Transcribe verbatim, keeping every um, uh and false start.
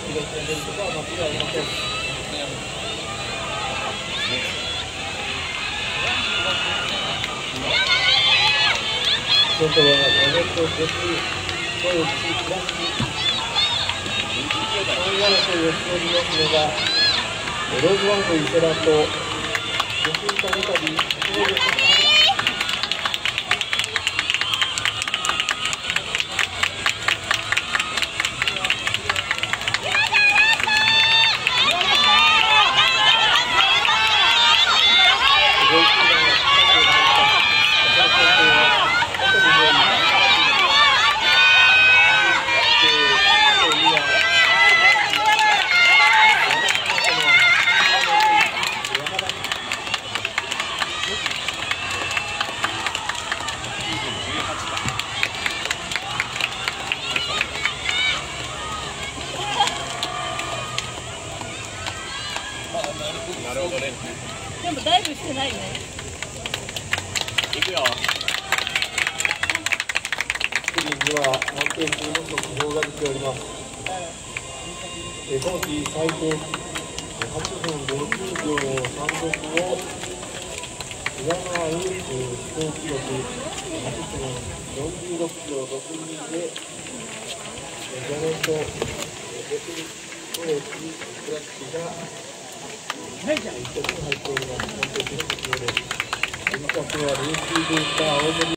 気が出ることは間違いありません。外はロボット別声を聞きプラスさんい争いをしておりますのがローズワンと伊勢田と女子たびたびなるほどね。 でもダイブしてないね。 行くよ。 スクリーンには安定中の速報が出ております。え今季最高はちふんごじゅうびょうさんろくを上回る飛行記録はちふんよんじゅうろくびょうろくにでジャネット・ベティ・コエチ・クラッチが一着に入っております。安定中の速報です。実は今日はルーキーデータ青森